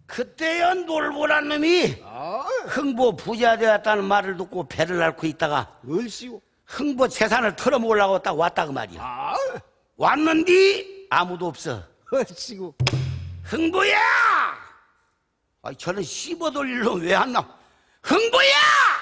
그때야 놀보란 놈이 흥보 부자 되었다는 말을 듣고 배를 앓고 있다가 얼씨구. 흥보 재산을 털어먹으려고 딱 왔다 그 말이야. 왔는디 아무도 없어. 얼씨구. 흥보야! 저런 씹어돌릴 놈 왜 안 나와? 흥보야!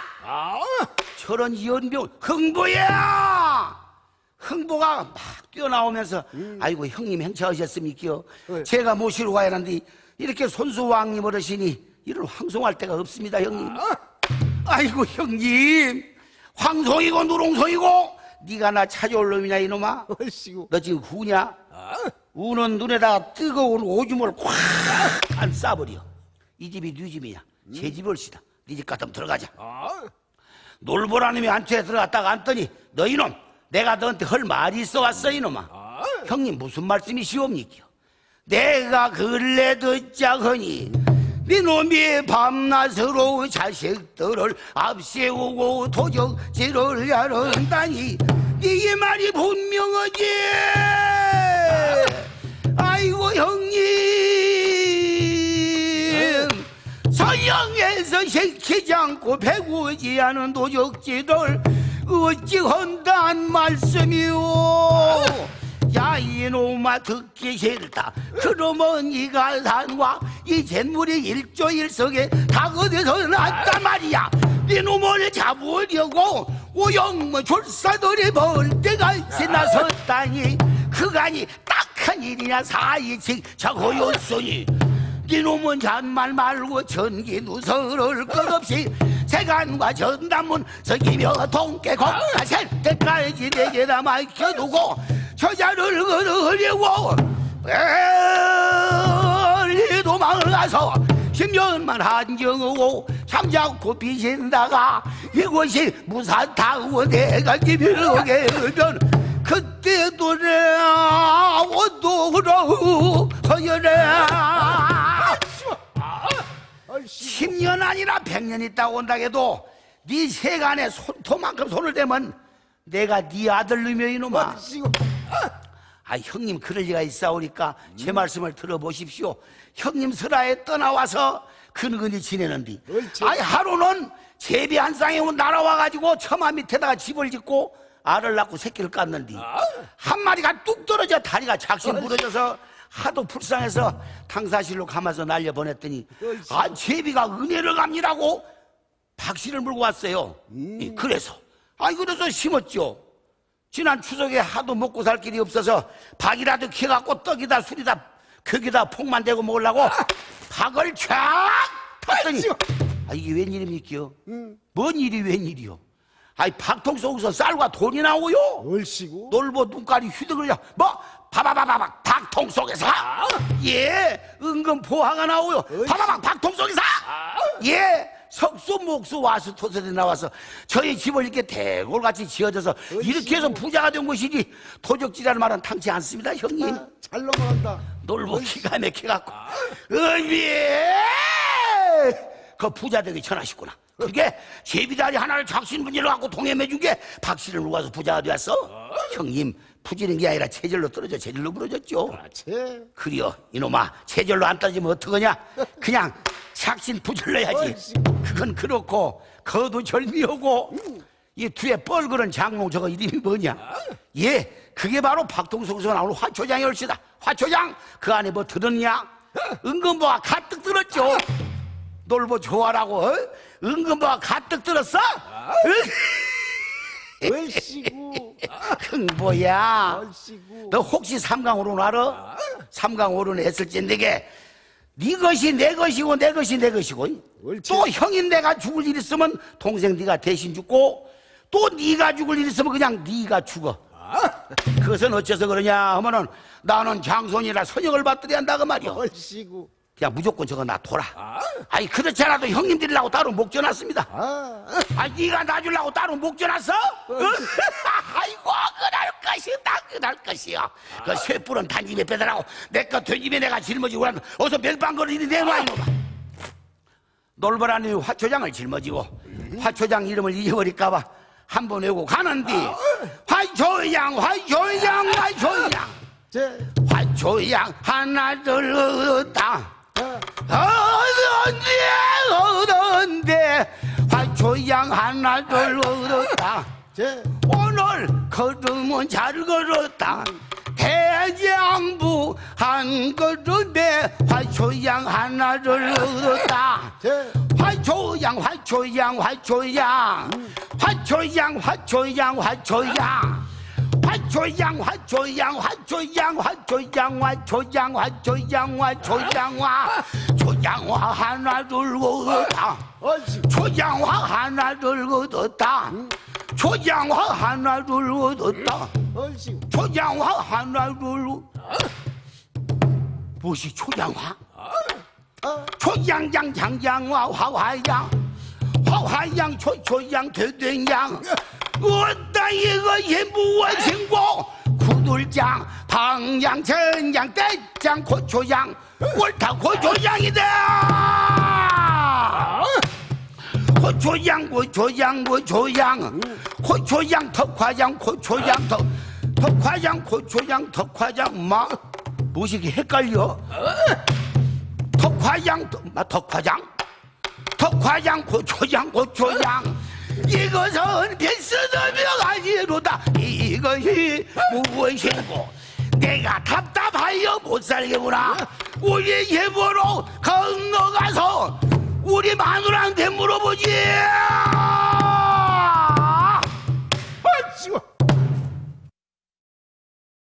저런 연병 흥보야! 흥보가 막 뛰어나오면서 아이고 형님 행차하셨습니까? 제가 모시러 가야 하는데 이렇게 손수왕님 어르신이 이를 황송할 데가 없습니다 형님. 아이고 형님 황송이고 누렁송이고 네가 나 찾아올 놈이냐 이놈아? 얼씨구. 너 지금 후냐? 우는 눈에다가 뜨거운 오줌을 콱 안 싸버려. 이 집이 네 집이냐? 제 집 얼씨다. 네 집 같으면 들어가자. 놀보라님이 안채에 들어갔다가 앉더니 너 이놈 내가 너한테 할 말이 있어 왔어 이놈아. 형님 무슨 말씀이시옵니까? 내가 근래 듣자 하니 네 놈이 밤낮으로 자식들을 앞세우고 도적질을 하른다니 네 말이 분명하지. 아이고 형님 서양에서 시키지 않고 배우지 않은 도적질을 어찌 한단 말씀이오. 야 이놈아 듣기 싫다. 그러면 네가 산과 이 잿물이 일조일석에 다 어디서 났단 말이야. 네 놈을 잡으려고 오영모 졸사들이 벌떼가 지나섰다니 그간이 딱한 일이냐 사이직 자고였으니 네 놈은 잔말 말고 전기 누설을 끝없이 세간과 전단문 석이며 동계 공가셀 때까지 내게다 맡겨두고 저자를 걸으려고 빨리 도망을 가서 10년만 한정하고 잠자코 비신다가 이곳이 무사타고 내가 기별하게 되면 그때도 내가 오도록 서열해. 10년 아니라 100년 있다 온다 해도 네 세간에 손톱만큼 손을 대면 내가 네 아들놈이여 이놈아. 형님 그럴 리가 있사오니까 제 말씀을 들어보십시오. 형님 설화에 떠나와서 근근히 지내는디 하루는 제비 한 쌍에 날아와가지고 처마 밑에다가 집을 짓고 알을 낳고 새끼를 깠는디 한 마리가 뚝 떨어져 다리가 작심 부러져서 하도 불쌍해서 탕사실로 감아서 날려보냈더니 제비가 은혜를 갚니라고 박씨를 물고 왔어요. 그래서 그래서 심었죠. 지난 추석에 하도 먹고 살 길이 없어서 박이라도 캐갖고 떡이다 술이다 격이다 폭만 대고 먹으려고 박을 촥 탔더니 이게 웬일입니까? 뭔 일이 웬일이요? 박통 속에서 쌀과 돈이 나오요? 얼씨구. 놀보 눈깔이 휘둥그려. 뭐? 바바바바박 박통 속에서? 예, 은근 보화가 나오요. 바바박 박통 속에서? 예, 석수 목수 와수 토설이 나와서 저희 집을 이렇게 대골같이 지어져서 이렇게 해서 부자가 된 것이지 도적질이라는 말은 탕치 않습니다 형님. 잘 넘어간다. 놀보 기가 막혀갖고 그 부자 되기 전하셨구나. 그게 제비다리 하나를 작신분질로 갖고 동해매준 게 박씨를 누가서 부자가 되었어? 형님 부지는 게 아니라 체절로 떨어져 체절로 부러졌죠. 그래요 이놈아 체절로 안 떨어지면 어떡하냐. 그냥 작신 부질러야지. 그건 그렇고 거도 절미하고 이 뒤에 뻘그런 장롱 저거 이름이 뭐냐. 예 그게 바로 박통속에서 나오는 화초장의 얼씨다. 화초장 그 안에 뭐 들었냐. 은근보가 가득 들었죠. 놀보 좋아라고 은근보가 가득 들었어? 얼씨구. 흥보야 얼씨구. 너 혹시 삼강오른 알아? 삼강오른 했을 때 내게 네 것이 내 것이고 내 것이 내 것이고 또 형인 내가 죽을 일 있으면 동생 네가 대신 죽고 또 네가 죽을 일 있으면 그냥 네가 죽어. 그것은 어째서 그러냐 하면은 나는 장손이라 선역을 받들어야 한다 그 말이야. 얼씨구. 그냥 무조건 저거 놔둬라. 그렇지 않아도 형님들이라고 따로 목줘놨습니다. 네가 놔주려고 따로 목줘놨어? 아이고 그럴 것이다 그럴 것이야. 그 쇠뿔은 단집에 빼더라고 내 거 된집에 내가 짊어지고 어서 멜빵거리 이리 내놔 이놈아. 놀보라니 화초장을 짊어지고 화초장 이름을 잊어버릴까봐 한번 외우고 가는디 화초장 화초장 화초장 화초장 하나 둘 다 얻었는데 화초양 하나를 얻었다. 제 오늘 걸음은 잘 걸었다. 대장부 한 걸음에 화초양 하나를 얻었다. 제 화초양 화초양 화초양 화초양 화초양 화초양 화초양 화초양 화초양 화초양 화초양 화초양 화초양화 초양화 하나를 얻었다. 옳지. 초양화 하나를 얻었다. 초양화 하나를 얻었다. 옳지. 초양화 하나를 무엇이 초양화? 초양양 양양화 화화양 화화양 초초양 대대양 어따 이것이 무엇인고 구들장 방양 전양 떼장 고초양 옳다 고초양이다. 고초양 고초양 고초양 고초양 덕화양 고초양 덕화양 고초양 덕화양 마 무엇이 헷갈려? 덕화양 덕화양 고초양 고초양 이것은 필수덤이가 아니로다. 이것이 무엇이고 내가 답답하여 못 살겠구나. 우리 예보로 건너가서 우리 마누라한테 물어보지.